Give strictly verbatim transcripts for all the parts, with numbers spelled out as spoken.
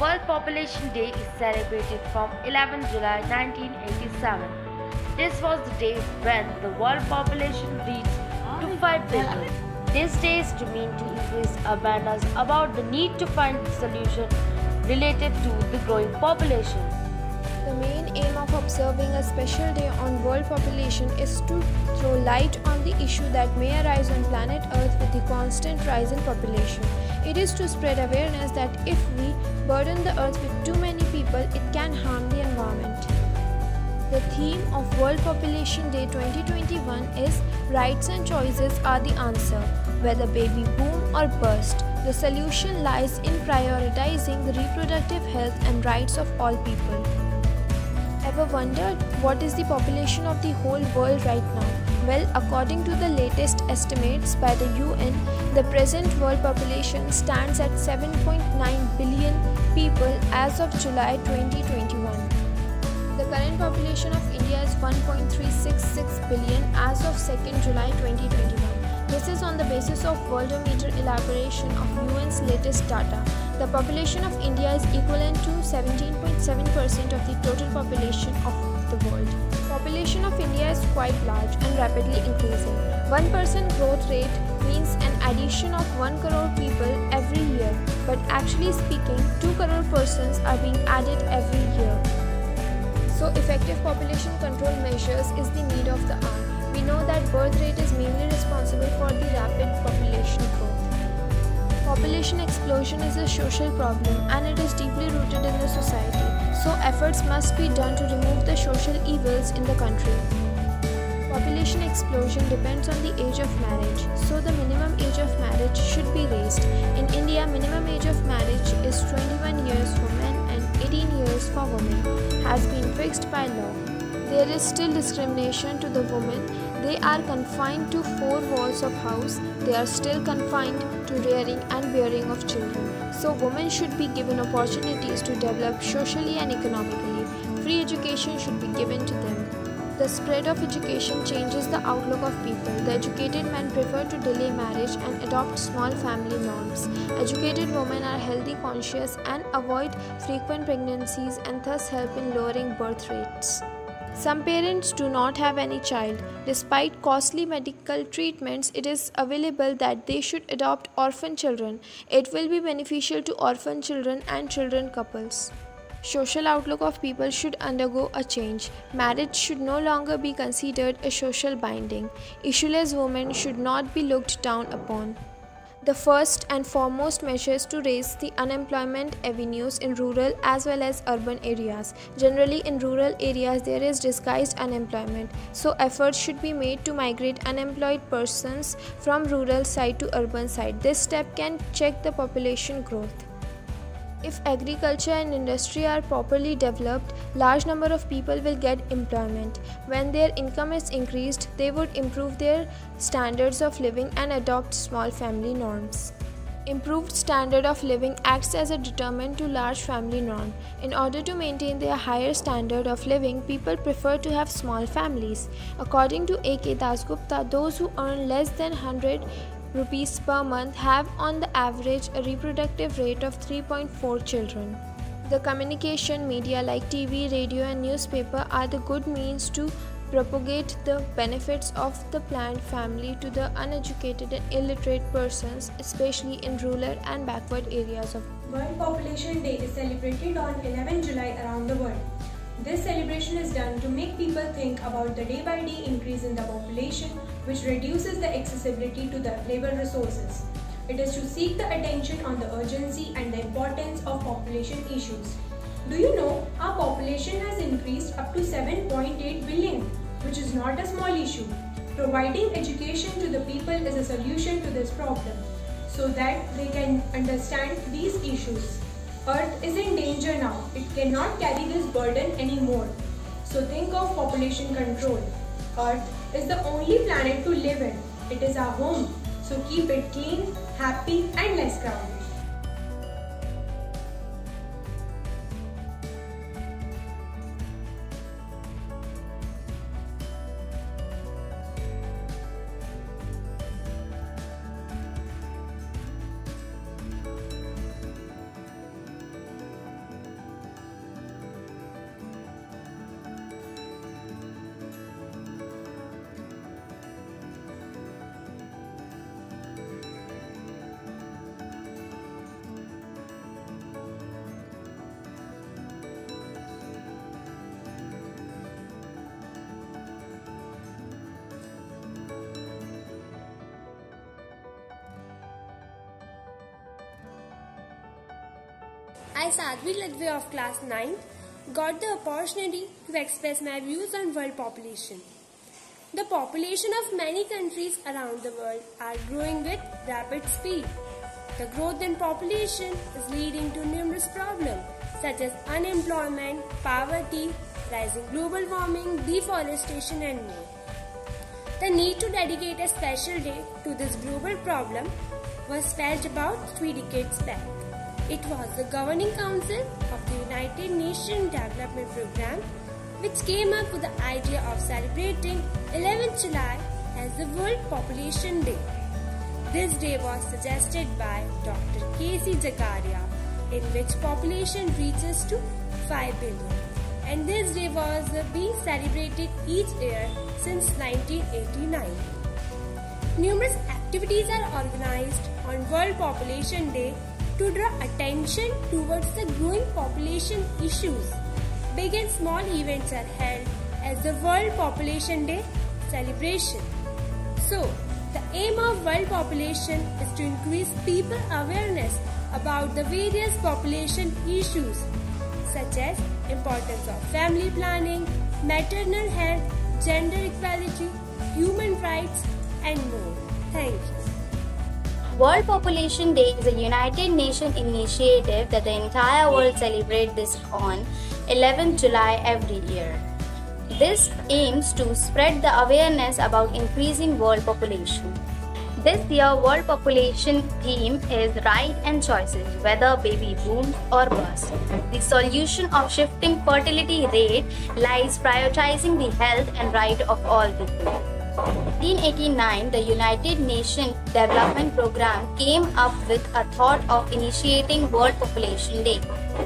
World Population Day is celebrated from eleventh of July nineteen eighty-seven. This was the day when the world population reached to five billion. This day is to mean to increase awareness about the need to find a solution related to the growing population. The main aim of observing a special day on world population is to throw light on the issue that may arise on planet Earth with the constant rise in population. It is to spread awareness that if we burden the Earth with too many people, it can harm the environment. The theme of World Population Day twenty twenty-one is Rights and Choices Are the Answer. Whether baby boom or burst, the solution lies in prioritizing the reproductive health and rights of all people. Ever wondered what is the population of the whole world right now? Well, according to the latest estimates by the U N, the present world population stands at seven point nine billion people as of July twenty twenty-one. The current population of India is one point three six six billion as of second of July twenty twenty-one. This is on the basis of Worldometer elaboration of U N's latest data. The population of India is equivalent to seventeen point seven percent of the total population of the world. Population of India is quite large and rapidly increasing. one percent growth rate means an addition of one crore people every year, but actually speaking, two crore persons are being added every year. So effective population control measures is the need of the hour. We know that birth rate is mainly responsible for the rapid population growth. Population explosion is a social problem and it is deeply rooted in the society. So efforts must be done to remove the social evils in the country. Population explosion depends on the age of marriage. So the minimum age of marriage should be raised. In India, minimum age of marriage is twenty-one years for men and eighteen years for women, has been fixed by law. There is still discrimination to the women. They are confined to four walls of house. They are still confined to rearing and bearing of children. So women should be given opportunities to develop socially and economically. Free education should be given to them. The spread of education changes the outlook of people. The educated men prefer to delay marriage and adopt small family norms. Educated women are healthy conscious and avoid frequent pregnancies and thus help in lowering birth rates. Some parents do not have any child. Despite costly medical treatments, it is available that they should adopt orphan children. It will be beneficial to orphan children and children couples. Social outlook of people should undergo a change. Marriage should no longer be considered a social binding. Issueless women should not be looked down upon. The first and foremost measure is to raise the unemployment avenues in rural as well as urban areas. Generally, in rural areas, there is disguised unemployment. So, efforts should be made to migrate unemployed persons from rural side to urban side. This step can check the population growth. If agriculture and industry are properly developed, large number of people will get employment. When their income is increased, they would improve their standards of living and adopt small family norms. Improved standard of living acts as a determinant to large family norm. In order to maintain their higher standard of living, people prefer to have small families. According to A K Dasgupta, those who earn less than one hundred rupees per month have on the average a reproductive rate of three point four children. The communication media like T V, radio and newspaper are the good means to propagate the benefits of the planned family to the uneducated and illiterate persons, especially in rural and backward areas of World Population Day is celebrated on eleventh of July around the world. This celebration is done to make people think about the day-by-day increase in the population, which reduces the accessibility to the labor resources. It is to seek the attention on the urgency and the importance of population issues. Do you know our population has increased up to seven point eight billion, which is not a small issue. Providing education to the people is a solution to this problem, so that they can understand these issues. Earth is in danger now. It cannot carry this burden anymore. So think of population control. Earth is the only planet to live in. It is our home. So keep it clean, happy and less crowded. I, Sadhvi Ladve of class ninth, got the opportunity to express my views on world population. The population of many countries around the world are growing with rapid speed. The growth in population is leading to numerous problems such as unemployment, poverty, rising global warming, deforestation and more. The need to dedicate a special day to this global problem was felt about three decades back. It was the Governing Council of the United Nations Development Programme which came up with the idea of celebrating eleventh July as the World Population Day. This day was suggested by Doctor K C Zakaria, in which population reaches to five billion. And this day was being celebrated each year since nineteen eighty-nine. Numerous activities are organized on World Population Day to draw attention towards the growing population issues. Big and small events are held as the World Population Day celebration. So, the aim of world population is to increase people awareness about the various population issues such as importance of family planning, maternal health, gender equality, human rights and more. Thank you. World Population Day is a United Nations initiative that the entire world celebrates this on eleventh July every year. This aims to spread the awareness about increasing world population. This year world population theme is right and choices, whether baby boom or bust. The solution of shifting fertility rate lies prioritizing the health and right of all people. In nineteen eighty-nine, the United Nations Development Programme came up with a thought of initiating World Population Day.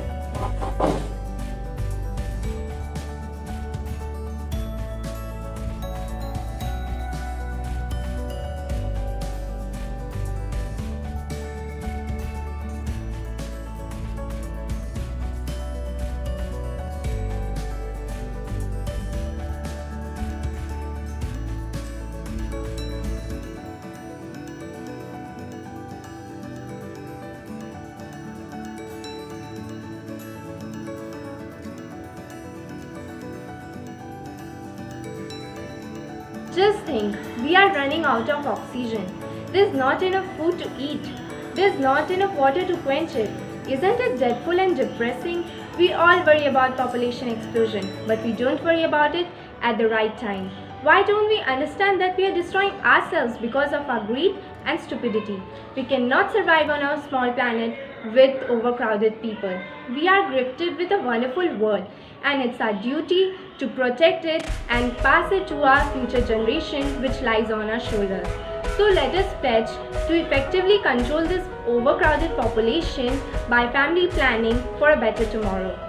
Just think, we are running out of oxygen. There's not enough food to eat. There's not enough water to quench it. Isn't it dreadful and depressing? We all worry about population explosion, but we don't worry about it at the right time. Why don't we understand that we are destroying ourselves because of our greed and stupidity? We cannot survive on our small planet with overcrowded people. We are gifted with a wonderful world, and it's our duty to protect it and pass it to our future generation, which lies on our shoulders. So let us pledge to effectively control this overcrowded population by family planning for a better tomorrow.